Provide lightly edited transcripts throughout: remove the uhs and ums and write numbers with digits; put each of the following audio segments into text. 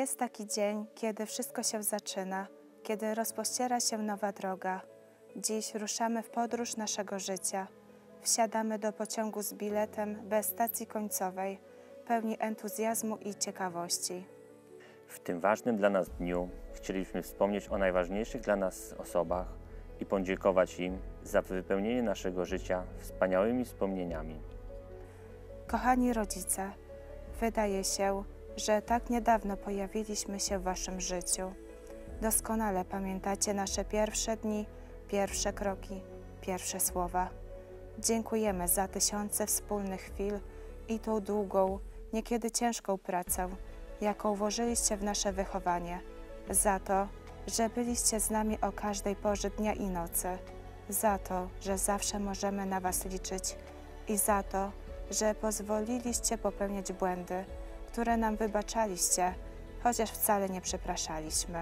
Jest taki dzień, kiedy wszystko się zaczyna, kiedy rozpościera się nowa droga. Dziś ruszamy w podróż naszego życia. Wsiadamy do pociągu z biletem bez stacji końcowej, pełni entuzjazmu i ciekawości. W tym ważnym dla nas dniu chcieliśmy wspomnieć o najważniejszych dla nas osobach i podziękować im za wypełnienie naszego życia wspaniałymi wspomnieniami. Kochani rodzice, wydaje się, że tak niedawno pojawiliśmy się w waszym życiu. Doskonale pamiętacie nasze pierwsze dni, pierwsze kroki, pierwsze słowa. Dziękujemy za tysiące wspólnych chwil i tą długą, niekiedy ciężką pracę, jaką włożyliście w nasze wychowanie. Za to, że byliście z nami o każdej porze dnia i nocy. Za to, że zawsze możemy na was liczyć i za to, że pozwoliliście popełniać błędy, które nam wybaczaliście, chociaż wcale nie przepraszaliśmy.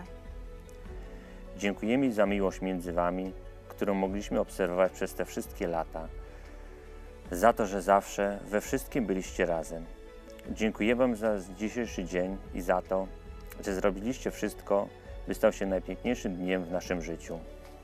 Dziękujemy za miłość między wami, którą mogliśmy obserwować przez te wszystkie lata. Za to, że zawsze we wszystkim byliście razem. Dziękuję wam za dzisiejszy dzień i za to, że zrobiliście wszystko, by stał się najpiękniejszym dniem w naszym życiu.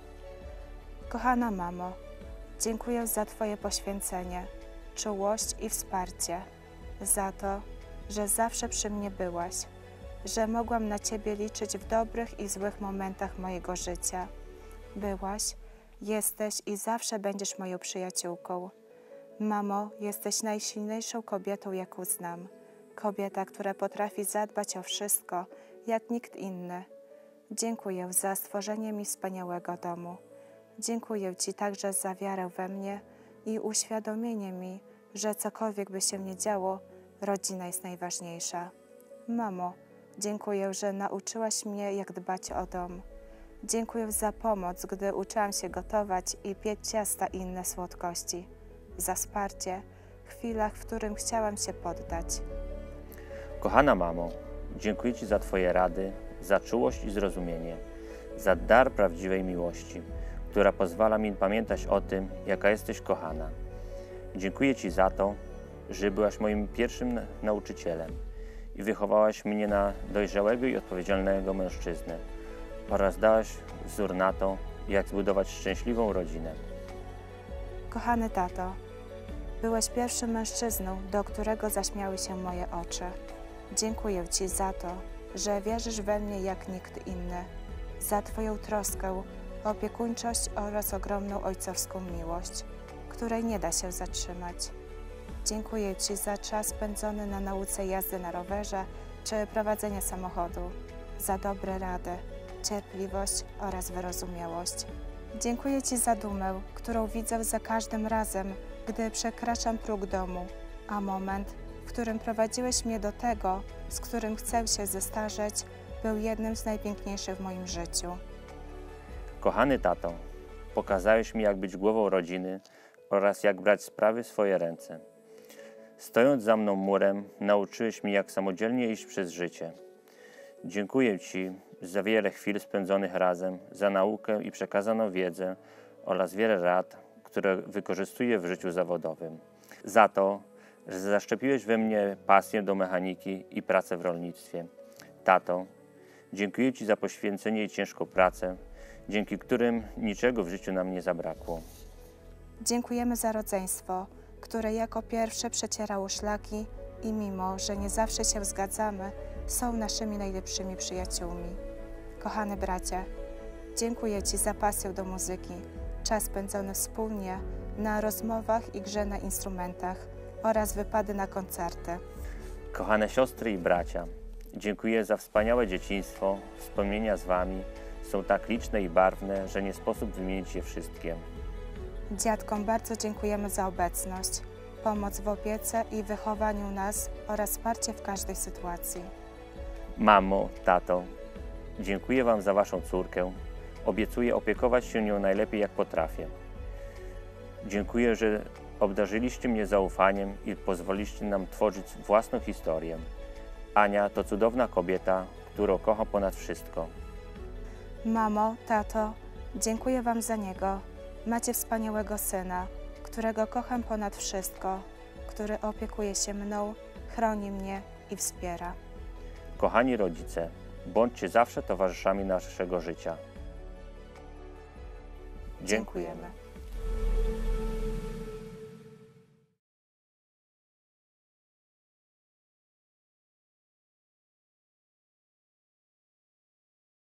Kochana mamo, dziękuję za twoje poświęcenie, czułość i wsparcie, za to, że zawsze przy mnie byłaś, że mogłam na ciebie liczyć w dobrych i złych momentach mojego życia. Byłaś, jesteś i zawsze będziesz moją przyjaciółką. Mamo, jesteś najsilniejszą kobietą, jaką znam. Kobieta, która potrafi zadbać o wszystko, jak nikt inny. Dziękuję za stworzenie mi wspaniałego domu. Dziękuję ci także za wiarę we mnie i uświadomienie mi, że cokolwiek by się nie działo, rodzina jest najważniejsza. Mamo, dziękuję, że nauczyłaś mnie, jak dbać o dom. Dziękuję za pomoc, gdy uczyłam się gotować i piec ciasta i inne słodkości. Za wsparcie w chwilach, w którym chciałam się poddać. Kochana mamo, dziękuję ci za twoje rady, za czułość i zrozumienie, za dar prawdziwej miłości, która pozwala mi pamiętać o tym, jaka jesteś kochana. Dziękuję ci za to, że byłaś moim pierwszym nauczycielem i wychowałaś mnie na dojrzałego i odpowiedzialnego mężczyznę oraz dałaś wzór na to, jak zbudować szczęśliwą rodzinę. Kochany tato, byłeś pierwszym mężczyzną, do którego zaśmiały się moje oczy. Dziękuję ci za to, że wierzysz we mnie jak nikt inny, za twoją troskę, opiekuńczość oraz ogromną ojcowską miłość, której nie da się zatrzymać. Dziękuję ci za czas spędzony na nauce jazdy na rowerze czy prowadzenia samochodu, za dobre rady, cierpliwość oraz wyrozumiałość. Dziękuję ci za dumę, którą widzę za każdym razem, gdy przekraczam próg domu, a moment, w którym prowadziłeś mnie do tego, z którym chcę się zestarzeć, był jednym z najpiękniejszych w moim życiu. Kochany tato, pokazałeś mi, jak być głową rodziny oraz jak brać sprawy w swoje ręce. Stojąc za mną murem, nauczyłeś mnie, jak samodzielnie iść przez życie. Dziękuję ci za wiele chwil spędzonych razem, za naukę i przekazaną wiedzę oraz wiele rad, które wykorzystuję w życiu zawodowym. Za to, że zaszczepiłeś we mnie pasję do mechaniki i pracę w rolnictwie. Tato, dziękuję ci za poświęcenie i ciężką pracę, dzięki którym niczego w życiu nam nie zabrakło. Dziękujemy za rodzeństwo, które jako pierwsze przecierało szlaki i mimo, że nie zawsze się zgadzamy, są naszymi najlepszymi przyjaciółmi. Kochany bracie, dziękuję ci za pasję do muzyki, czas spędzony wspólnie na rozmowach i grze na instrumentach oraz wypady na koncerty. Kochane siostry i bracia, dziękuję za wspaniałe dzieciństwo, wspomnienia z wami są tak liczne i barwne, że nie sposób wymienić je wszystkie. Dziadkom bardzo dziękujemy za obecność, pomoc w opiece i wychowaniu nas oraz wsparcie w każdej sytuacji. Mamo, tato, dziękuję wam za waszą córkę. Obiecuję opiekować się nią najlepiej, jak potrafię. Dziękuję, że obdarzyliście mnie zaufaniem i pozwoliliście nam tworzyć własną historię. Ania to cudowna kobieta, którą kocham ponad wszystko. Mamo, tato, dziękuję wam za niego. Macie wspaniałego syna, którego kocham ponad wszystko, który opiekuje się mną, chroni mnie i wspiera. Kochani rodzice, bądźcie zawsze towarzyszami naszego życia. Dziękujemy.